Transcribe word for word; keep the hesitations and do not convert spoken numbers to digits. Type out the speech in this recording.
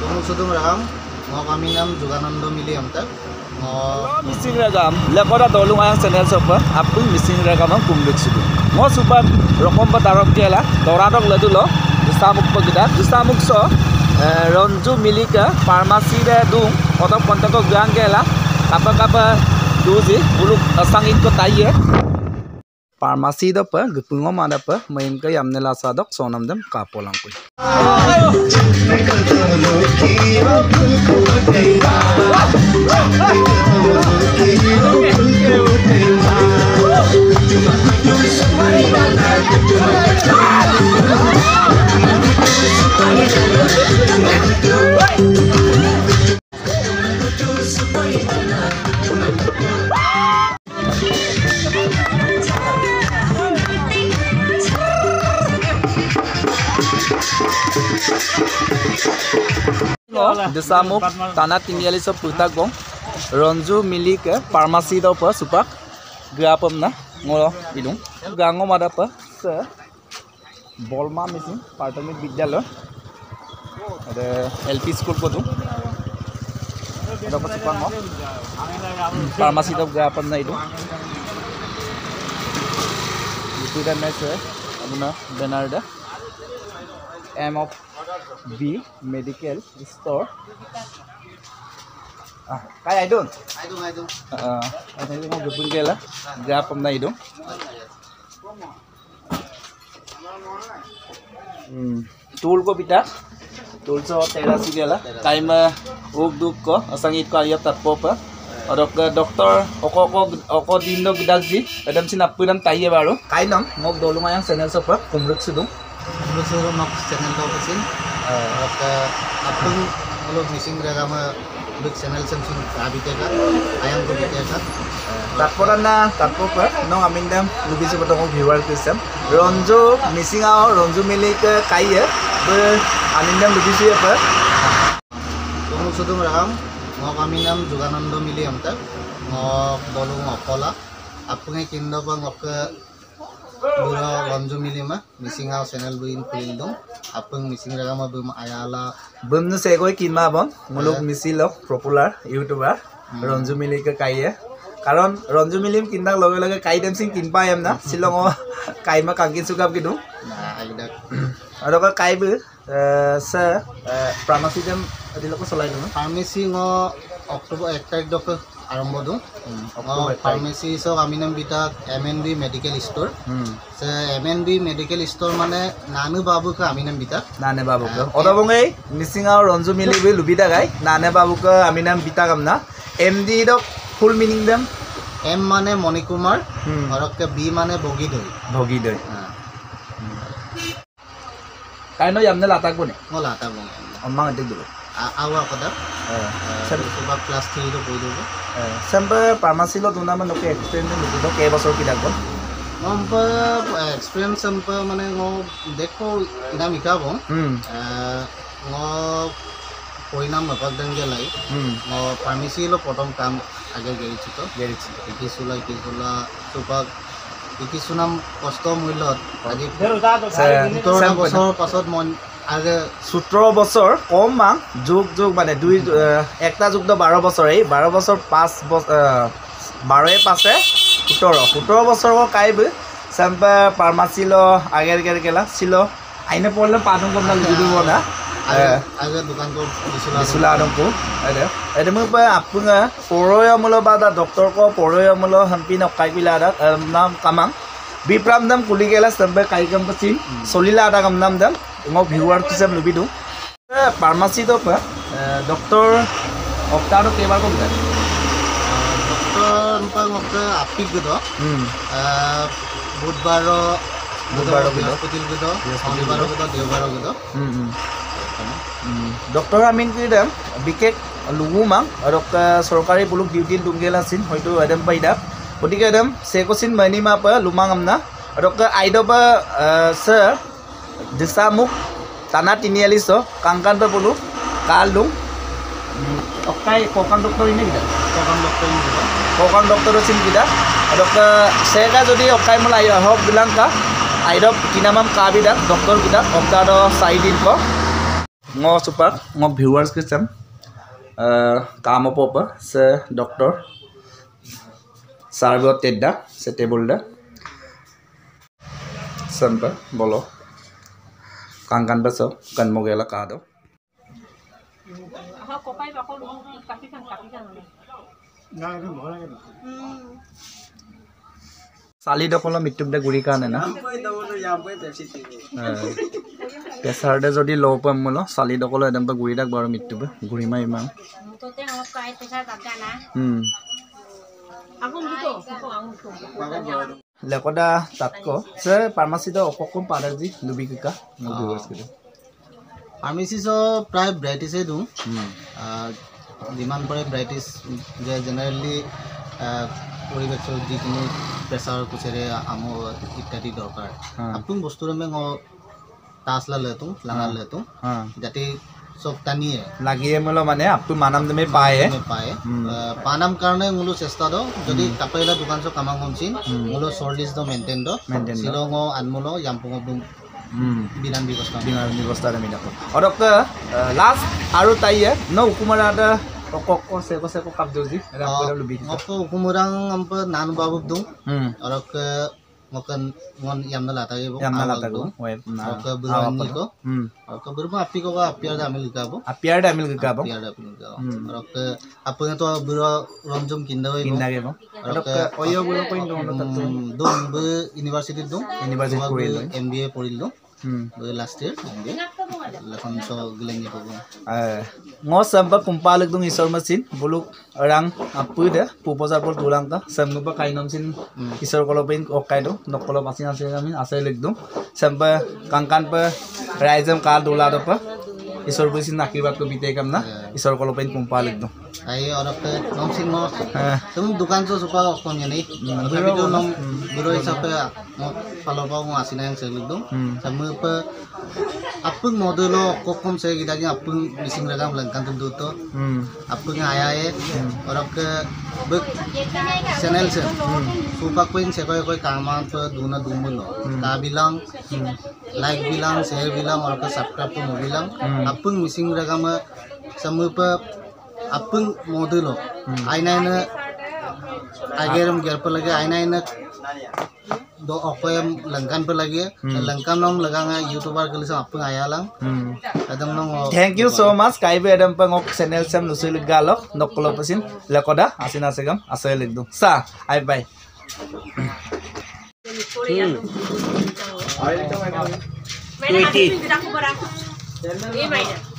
Tunggu sudung raham, mau kami nam Juganando Mili amtak. Missing ragam, lekoda dolung ayang channel sopa, apung missing ragam ang kumlik sudu. Mo super rokom patarok jela, doradok ledu lo, disamuk pagda, disamuk so, ronju milika, farmasi de dung, otak kontako gang gela, kapa kapa duzi, buluk sangin ko taye. Farmasi do pa, gupungo mana pa, main ka yamne la sadok sonam dem kapolang ko. Disamuk tanah tinggali so putak bong ronju milik farmasi do pa supak gapam na ngolo idung gango mada pa se bolma mesin प्राथमिक विद्यालय ada L P school ko tu ada pa supak mo farmasi do gapam na idung itu dan mese abuna benarda M of B medical store. Ah, kaya idun. Idung idung. Ah, ada yang mau gabung kela. Gapam na idung. Hmm, tool ko pita. Tool so tera sigela. Time ug duk ko asangit ko ayat tatpo pa. Adok doktor oko oko oko dindo gidagji. Adam sinappuram taiye baro. Kai nam mok dolunga yang channel so pa kumruk sudung. Suruh nok channel kau kesin. Apa apung kalau missing ragam big channel samsung abi teka ayam ko biteka. Tatporan na tatpo pa nong amindam lubi se batong viewer kisam ronjo missing ao ronjo milik kaiye be amindam lubi se pa tunggu sudung raham mau kami nam Juganando Mili amtak mau dolung okola apunge kindo bang oke Bura Ronju Milima, missing out channel buin kulindong, apeng missing ragama bum ayala. Bum nu segoi kinma bang, muluk misilo popular YouTuber Ronju Mili ke kaya. Karon Ronju Milim kindang loge loge kai dem sing kinpa yam na, silongo kai ma kangkin sukap gitu. Nah, ada. Ada ka kai bu, se farmasi dem adilo ko solai dulu. Farmasi ngo Oktober এক তারিখ দক আরম্ভ দু pharmacy so আমি নাম বিটা M N B medical store সে M N B medical store মানে নানু বাবু কা আমি নাম বিটা নানে বাবু কা অদবঙ্গই মিসিং আও রঞ্জু মিলি বি লুবিটা গাই নানে বাবু কা আমি নাম বিটা কামনা এম ডি দক ফুল মিনিং দেম এম মানে মণিকুমার অরকে বি মানে বগিদৈ বগিদৈ কাইনো ইয়ামনে লাতাক বনে ও লাতাক বনে অম্মা গতে দুলো awa kada eh sebab kelas tiga itu boy dulu sampai farmasi lo tuna mana ke experience itu tuh kayak basor kita kan sampai experience sampai mana ngo dekho ina mika bong ngo poinam apa dan jalai ngo farmasi lo potom kam agar gari cito gari cito iki sula iki sula supaya iki sunam kosto muilot aji sotor bosor pasot mon আগে সোতৰ বছৰ কম মাং যোগ যোগ মানে দুই একটা যুগ তো বাৰ বছৰ এই বাৰ বছৰ পাঁচ বাৰয়ে পাঁচে সোতৰ সোতৰ বছৰ কাইব সাম্পা ফার্মাসি লো আগের গের গেলা ছিল আইনে পড়লে পাদম কমনা লিখি না আগে দোকান কো দিছলা দিছলা আদমকো আদে এদম পা আপুঙা পৰয়মুল বাদা ডক্টৰ কো পৰয়মুল হাম্পি নকাই বিলা নাম কামাং বিপ্রাম দাম কুলি গেলা সাম্পা কাইকাম পচিন সলিলা আদা কাম নাম দাম mau viewer tu saya lebih dulu. Farmasi tu apa? Dokter Okta tu kebar kau bukan? Dokter empat Okta apik gitu. Budbaro, Budbaro gitu. Hospital gitu. Budbaro gitu, Deobaro gitu. Dokter Amin tu dah bikek lugu mang. Dokter sorkari buluk duty tunggela sin. Hoitu adam paidap. Ketika adam sekosin mani apa lumang amna. Dokter Aido apa sir. Disamuk tanah tinialis so kangkan tu puluh kalung okai kokang dokter ini kita kokang dokter ini kita kokang dokter sin kita dokter saya kan jadi okai mulai hok bilang kah aidop kinamam kabidak dokter kita okta do saidin ko ngo super ngo viewers ke sam काम apa apa se dokter sarbo tedda se table da sampai bolo kankan baso kan mogela kado sali dokolo mitub da guri kane na pressure দে যদি ল' পাম মোলো চালি দকলো একদম গুৰি দাক বাৰু মৃত্যু গুৰি মাৰি ইমান লেকদা তাতক সে ফাৰ্মাচিটো অকম পালে যি লুবি কিকা ফাৰ্মাচিছ প্ৰায় ব্ৰাইটিছে দিওঁ যিমান পাৰে ব্ৰাইটিছ যে জেনেৰেলি পৰিৱেশৰ যিখিনি প্ৰেছাৰ কুচেৰে আম ইত্যাদি দৰকাৰ আপোন বস্তুৰে মই तासला लेतूं लंगा लेतूं हां जाते सब तानिए लागिए मोलो माने आप तो मानम में पाए में पाए पानम कारणे मुलो चेष्टा दो जदि तापेला दुकान सो कामा गमसिन मुलो सर्विस दो मेंटेन दो सिलोंगो आनमुलो यामपुंगो दुम बिरान व्यवस्था बिरान व्यवस्था रे मिना और लास्ट आरो ताइए न हुकुमरा दा को को से को से को कब दोजी रा को लुबी को हुकुमरां अम्प नान बाबू दुम और मकन मन यामना लाता है वो यामना लाता को वेब ना ओके बुरानी को हम ओके बुरबा आपी को अपियार दामिल का बो अपियार दामिल का बो अपियार दामिल का और ओके आपने तो बुरा रमजम किंदा है किंदा के बो और ओके ओयो बुरो कोई दो दो दो यूनिवर्सिटी दो यूनिवर्सिटी पढ़िल एमबीए पढ़िल दो हम लास्ट ईयर एमबीए लखन तो गलेंगे को eh ngo samba kumpalik dong isor mesin buluk orang apu deh puposa pol tulang ta samba pa kainom sin isor kolopin okai do nok kolop asin asin kami asai leg dong samba kangkan pa raizam kal dola do pa isor besin akibat ko bite kam na isor kolopin kumpalik dong ai और अब नम Singh no तुम दुकान से सुपा कोन यानी तभी तो नम बुरो हिसाब पे फॉलो पाऊ आसिना yang सेल दो समय पे अपन मॉडलो कोकम से गिदा कि अपन मिसिंग रकम लंकन तुम दो तो अपन आया है और अब के चैनल से सुपा कोई से कोई कोई कामान पे दूना दूमुलो का बिलांग लाइक बिलांग शेयर बिलांग और के सब्सक्राइब को बिलांग अपन मिसिंग रकम समय पे अपन मॉडलो आईना ने अगर हम घर पर लगे आईना ने दो ऑफर लंकन पर लगे लंकन नम लगांगा यूट्यूबर के लिए सब अपन आया लंग एकदम नम थैंक यू सो मच काई बे एकदम पंग चैनल सेम लुसुल गालक नकलो पसिन लकोदा आसिना सेगम आसे लिख दो सा आई बाय ट्वेंटी